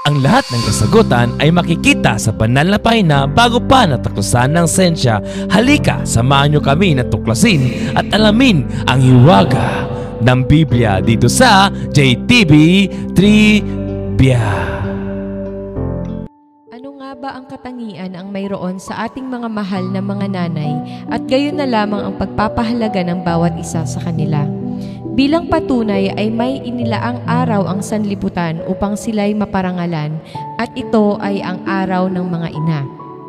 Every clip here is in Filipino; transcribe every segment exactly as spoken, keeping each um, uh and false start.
Ang lahat ng kasagutan ay makikita sa banal na pahina bago pa natuklasan ng siyensya. Halika, samahan niyo kami na tuklasin at alamin ang hiwaga ng Biblia dito sa J T V Trivia. Ano nga ba ang katangian ang mayroon sa ating mga mahal na mga nanay at gayon na lamang ang pagpapahalaga ng bawat isa sa kanila? Bilang patunay ay may inilaang araw ang sanlibutan upang sila'y maparangalan at ito ay ang araw ng mga ina.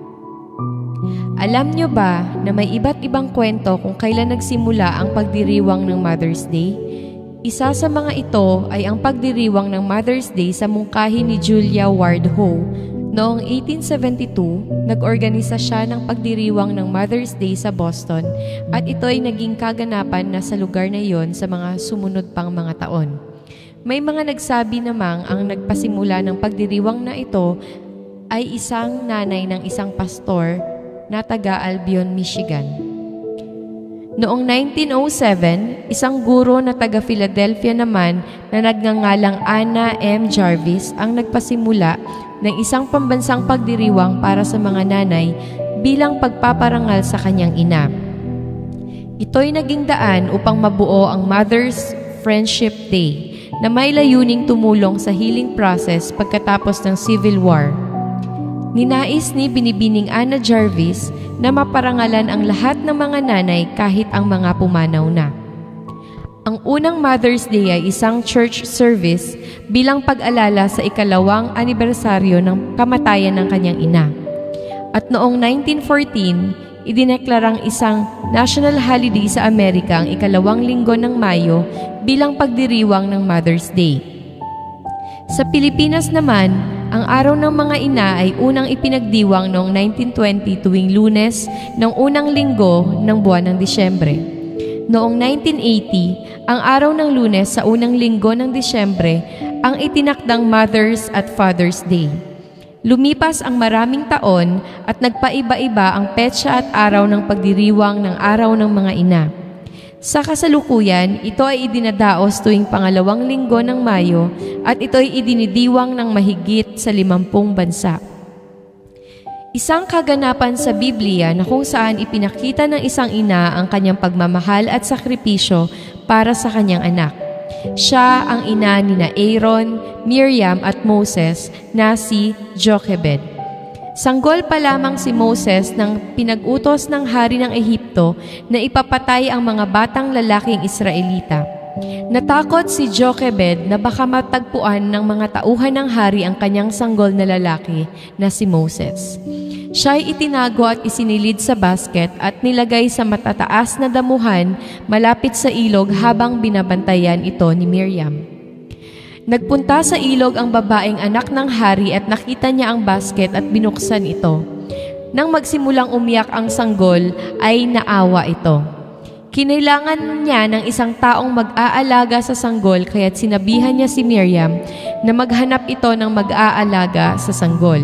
Alam nyo ba na may iba't ibang kwento kung kailan nagsimula ang pagdiriwang ng Mother's Day? Isa sa mga ito ay ang pagdiriwang ng Mother's Day sa mungkahi ni Julia Ward Howe. Noong eighteen seventy-two, nag-organisa siya ng pagdiriwang ng Mother's Day sa Boston at ito ay naging kaganapan na sa lugar na iyon sa mga sumunod pang mga taon. May mga nagsabi namang ang nagpasimula ng pagdiriwang na ito ay isang nanay ng isang pastor na taga Albion, Michigan. Noong nineteen oh seven, isang guro na taga Philadelphia naman na nagngangalang Anna M. Jarvis ang nagpasimula ng isang pambansang pagdiriwang para sa mga nanay bilang pagpaparangal sa kanyang ina. Ito'y naging daan upang mabuo ang Mother's Friendship Day na may layuning tumulong sa healing process pagkatapos ng Civil War. Ninais ni Binibining Anna Jarvis na maparangalan ang lahat ng mga nanay kahit ang mga pumanaw na. Ang unang Mother's Day ay isang church service bilang pag-alala sa ikalawang anibersaryo ng kamatayan ng kanyang ina. At noong nineteen fourteen, idineklarang isang national holiday sa Amerika ang ikalawang linggo ng Mayo bilang pagdiriwang ng Mother's Day. Sa Pilipinas naman, ang araw ng mga ina ay unang ipinagdiwang noong nineteen twenty tuwing Lunes ng unang linggo ng buwan ng Disyembre. Noong nineteen eighty, ang araw ng Lunes sa unang linggo ng Disyembre ang itinakdang Mother's at Father's Day. Lumipas ang maraming taon at nagpaiba-iba ang petsa at araw ng pagdiriwang ng araw ng mga ina. Sa kasalukuyan, ito ay idinadaos tuwing pangalawang linggo ng Mayo at ito ay idinidiwang ng mahigit sa limampung bansa. Isang kaganapan sa Biblia na kung saan ipinakita ng isang ina ang kanyang pagmamahal at sakripisyo para sa kanyang anak. Siya ang ina ni na Aaron, Miriam at Moses na si Jochebed. Sanggol pa lamang si Moses nang pinag-utos ng hari ng Ehipto na ipapatay ang mga batang lalaking Israelita. Natakot si Jochebed na baka matagpuan ng mga tauhan ng hari ang kanyang sanggol na lalaki na si Moses. Siya ay itinago at isinilid sa basket at nilagay sa matataas na damuhan malapit sa ilog habang binabantayan ito ni Miriam. Nagpunta sa ilog ang babaeng anak ng hari at nakita niya ang basket at binuksan ito. Nang magsimulang umiyak ang sanggol, ay naawa ito. Kinailangan niya ng isang taong mag-aalaga sa sanggol kaya't sinabihan niya si Miriam na maghanap ito ng mag-aalaga sa sanggol.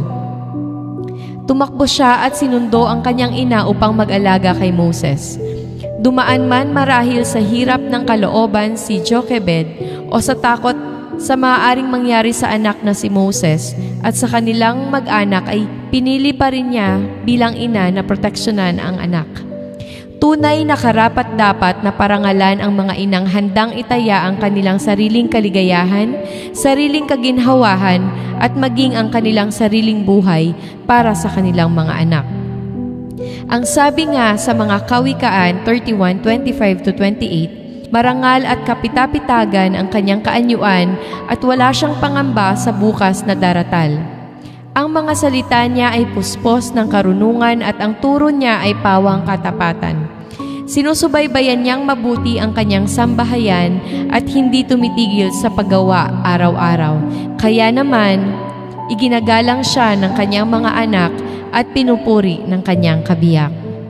Tumakbo siya at sinundo ang kanyang ina upang mag-alaga kay Moses. Dumaan man marahil sa hirap ng kalooban si Jochebed o sa takot sa maaaring mangyari sa anak na si Moses at sa kanilang mag-anak ay pinili pa rin niya bilang ina na proteksyonan ang anak. Tunay na karapat-dapat na parangalan ang mga inang handang itaya ang kanilang sariling kaligayahan, sariling kaginhawahan at maging ang kanilang sariling buhay para sa kanilang mga anak. Ang sabi nga sa mga Kawikaan thirty-one twenty-five to twenty-eight, marangal at kapitapitagan ang kanyang kaanyuan at wala siyang pangamba sa bukas na daratal. Ang mga salita niya ay puspos ng karunungan at ang turo niya ay pawang katapatan. Sinusubaybayan niyang mabuti ang kanyang sambahayan at hindi tumitigil sa paggawa araw-araw. Kaya naman, iginagalang siya ng kanyang mga anak at pinupuri ng kanyang kabiyak.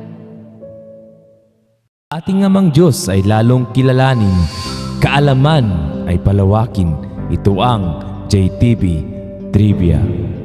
Ating amang Diyos ay lalong kilalanin, kaalaman ay palawakin. Ito ang J T V Trivia.